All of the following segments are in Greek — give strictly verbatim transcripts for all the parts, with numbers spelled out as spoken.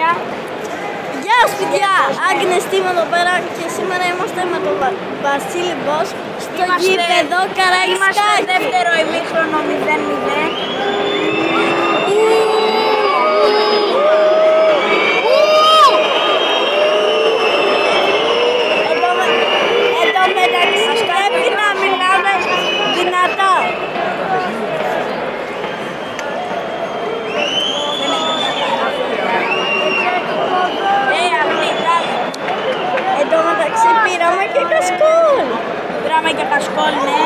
παιδιά. Γεια σας παιδιά, Άγνες Τίμ εδώ πέρα και σήμερα είμαστε με τον Βα... Βασίλη Μπος στο γήπεδο Καραϊσκάκη. Είμαστε δεύτερο ημίχρονο μηδέν μηδέν. Εν τω μεταξύ πρέπει να μιλάμε δυνατά. Εν τω μεταξύ πήραμε και κασκόλ. Πήραμε και κασκόλ, ναι.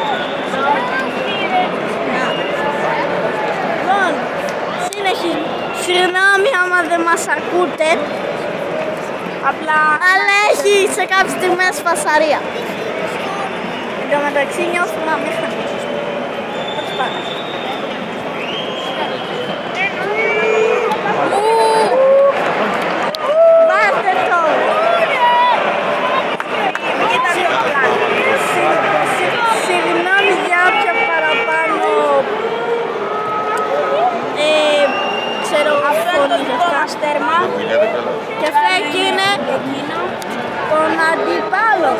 Λοιπόν, συνεχίζουμε. Συγγνώμη άμα δεν μας ακούτε. Απλά... Αλλά έχει σε κάποιες στιγμές φασαρία. Εν τω μεταξύ νιώθουμε αμήχανοι. Πώς πάμε. Βάτε το. Συγγνώμη για όποια παραπάνω ε, ξέρω φωνή και αυτά. Αστέρμα. Και αυτό εκεί είναι τον αντιπάλο.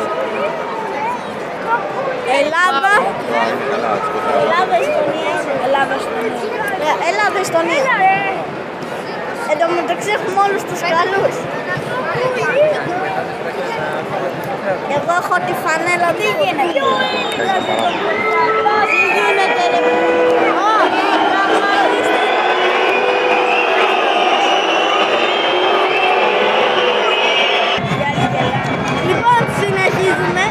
Ελλάδα. Ελλάδα-Εστονία είναι. Ελλάδα-Εστονία. Ελλάδα-Εστονία. Εν τω μεταξύ έχουμε όλους τους καλούς. Εγώ έχω τη φανέλα του. Τι γίνεται. Τι γίνεται ρε. Λοιπόν, συνεχίζουμε.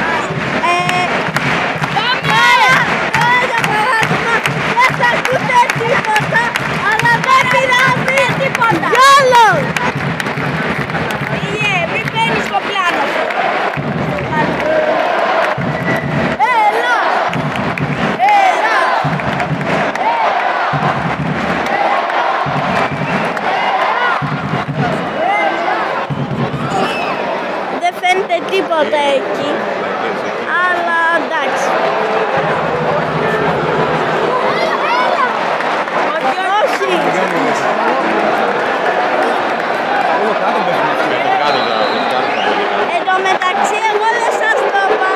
Τώρα, τώρα για παράδειγμα, δεν θα ακούτε τίποτα, αλλά δεν πειράζει τίποτα. Γιόλο! Μην μπαίνεις στο πλάνο. Έλα! Έλα! Δεν φαίνεται τίποτα εκεί, αλλά εντάξει. Όχι! Εν τω μεταξύ εγώ δεν σας το είπα,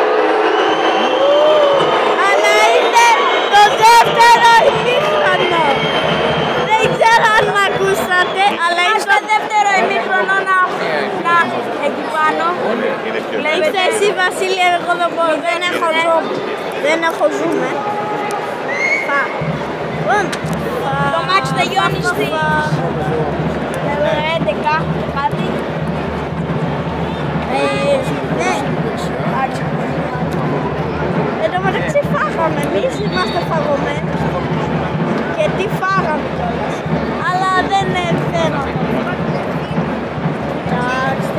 αλλά είναι το δεύτερο ημίχρονο. Δεν ξέρω αν μ' ακούσατε, αλλά είναι Στο δεύτερο ημίχρονο να... να... εκεί πάνω. Είστε εσύ Βασίλη, εγώ δεν μπορώ, δεν έχω zoom. Δεν έχω zoom, ε. Φα. Λοιπόν, Το μάτς τελειώνει στη... έντεκα, κάτι. Ε, ναι. Εν τω μεταξύ φάγαμε, εμείς είμαστε φαγωμένοι. Και τι φάγαμε κιόλας. Αλλά δεν θέλω. Εντάξει.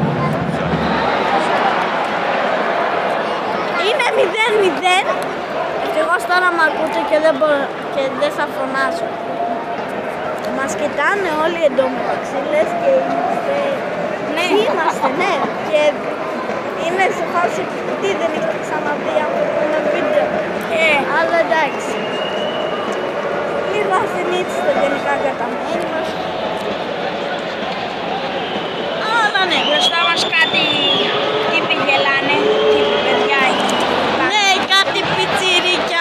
Είναι μηδέν μηδέν. Ευτυχώς τώρα μ' ακούτε και δεν, μπορώ, και δεν θα φωνάσω. Μας κοιτάνε όλοι εντωμεταξύ, λες και είμαστε... Ναι. Είμαστε, ναι. Και είναι σε φάση τι δεν έχετε ξαναδεί από το βίντεο. Ε, Αλλά εντάξει. Λίγο ασυνήθιστο γενικά καταμένη μας. Αλλά ναι. μπροστά μας κάτι τύποι γελάνε, τύποι παιδιά εκεί. Ναι, κάτι πιτσιρίκια.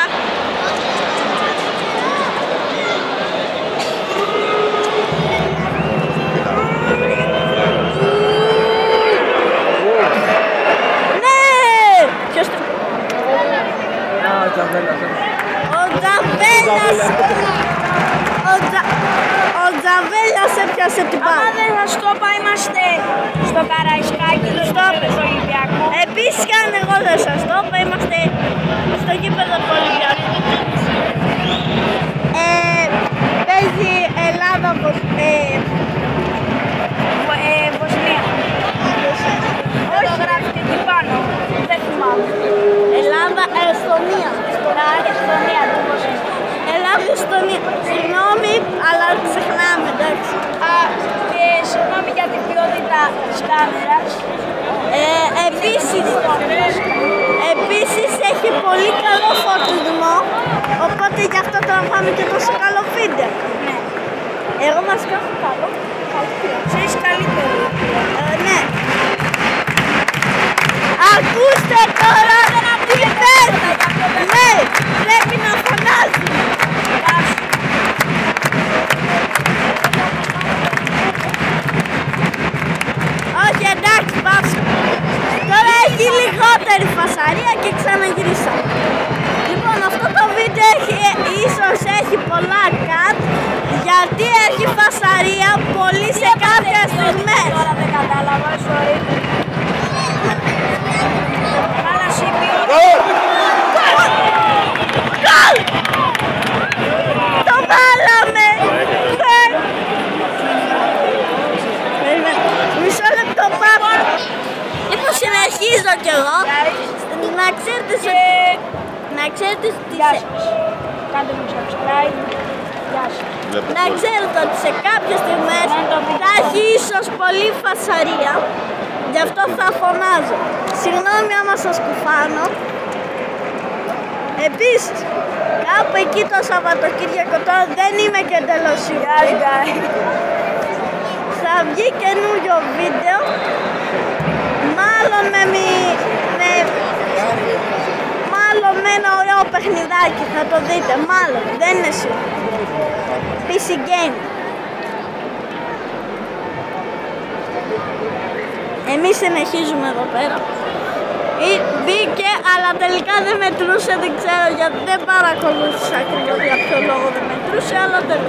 Ο Τζαβέλας Ο, Τζα... ο Τζαβέλας έπιασε την Άμα μπάλα. δεν σας το είπα, είμαστε στο Καραϊσκάκι, στο γήπεδο Ολυμπιακού. Επίσης και αν εγώ δεν σας το είπα, είμαστε στο γήπεδο του Ολυμπιακού. Ε, παίζει Ελλάδα Βοσ... ε, Ε, Βοσνία. Όχι, γράφει εκεί πάνω. Δεν θυμάμαι. Ελλάδα Εστονία. Να, Εστονία, του Βοσνία. Ελλάδα Εστονία. Συγγνώμη, αλλά ξεχνάμε, εντάξει. Α, και συγγνώμη για την ποιότητα της κάμερας. Ε, επίσης, επίσης έχει πολύ καλό φωτισμό, οπότε γι' αυτό τραβάμε και τόσο καλό βίντεο. Ναι. Εγώ μας κάνω καλό. φασαρία και ξαναγυρίσαμε. Λοιπόν, αυτό το βίντεο έχει, ίσως έχει πολλά cut, γιατί έχει φασαρία πολύ σε κάποιες στιγμές. Τώρα δεν κατάλαβα, sorry. Καλά σημείο. Γκολ! Το βάλαμε! Μισό λεπτό πάμε. Λοιπόν, συνεχίζω κι εγώ. Να ξέρετε σε... Να ξέρετε τι Γεια σε... σας. Κάντε μου subscribe. Γεια σας. Να ξέρετε ότι σε κάποιες στιγμές θα έχει ίσως πολύ φασαρία. Γι' αυτό θα φωνάζω. Συγγνώμη άμα σας κουφάνω. Επίσης, κάπου εκεί το Σαββατοκύριακο, τώρα δεν είμαι και εντελώς σίγουρη, θα βγει καινούριο βίντεο, μάλλον με, μη, με, μάλλον με ένα ωραίο παιχνιδάκι, θα το δείτε, μάλλον, δεν είναι σίγουρο. πι σι Game. Εμείς συνεχίζουμε εδώ πέρα. Μπήκε, αλλά τελικά δεν μετρούσε, δεν ξέρω γιατί, δεν παρακολούθησα ακριβώς για ποιο λόγο δεν μετρούσε, αλλά τέλος.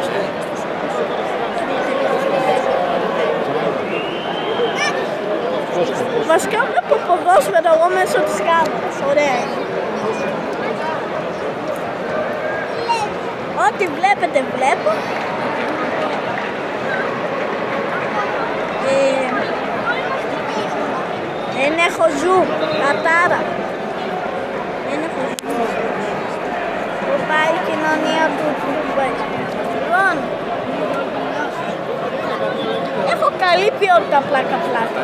Βασικά βλέπω ποδόσφαιρο εγώ μέσω της κάμερας, ωραία. Ό,τι βλέπετε βλέπω. Ε, δεν έχω zoom, κατάρα. Δεν έχω zoom. Που πάει η κοινωνία του κουμπέτσι. Λοιπόν, έχω καλή ποιότητα πλάκα πλάκα.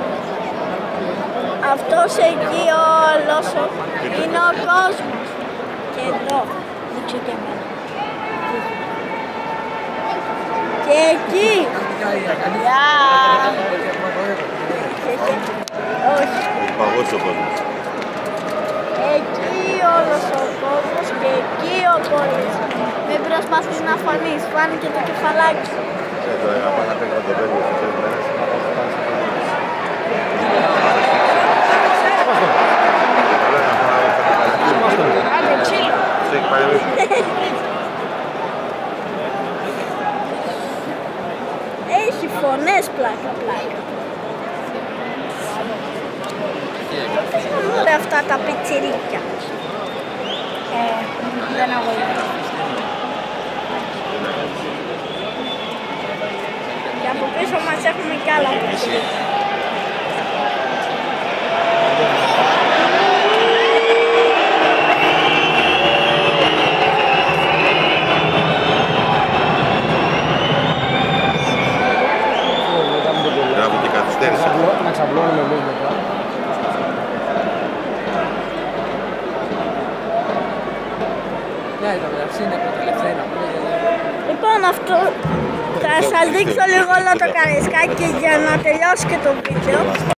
Αυτός εκεί όλος είναι ο κόσμος. Και εδώ, δείξε και εμένα. Και εκεί. Γεια. Όχι. Παγώσει ο κόσμος. Εκεί όλος ο κόσμος και εκεί ο πόλης. Μην προσπαθείς να φανείς, φάνηκε το κεφαλάκι. Εδώ, άμα να παίρνει το παιδί σε τρεις μέρες. Άντε, τσίλο. Έχει φωνές πλάκα πλάκα. Ωραία αυτά τα πιτσιρίκια. Ε, δεν αγωγή. Και από πίσω μας έχουμε κι άλλα πιτσιρίκια. Μπράβο και καθυστέρησα. Να ξαπλώνουμε λίγο μετά. Ναι, το μεταξύ είναι το τελευταίο να πούμε. Λοιπόν, αυτό θα σας δείξω λίγο όλο το καρισκάκι για να τελειώσει και το βίντεο.